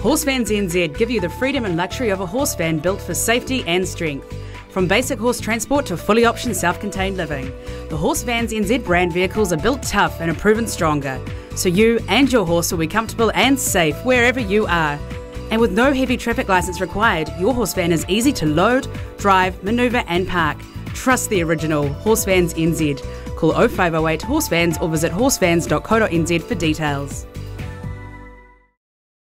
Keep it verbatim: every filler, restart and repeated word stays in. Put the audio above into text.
Horse Vans N Z give you the freedom and luxury of a horse van built for safety and strength. From basic horse transport to fully optioned self-contained living, the Horse Vans N Z brand vehicles are built tough and are proven stronger, so you and your horse will be comfortable and safe wherever you are. And with no heavy traffic licence required, your horse van is easy to load, drive, manoeuvre and park. Trust the original Horse Vans N Z. Call oh five oh eight Horse Vans or visit horsevans dot co dot n z for details.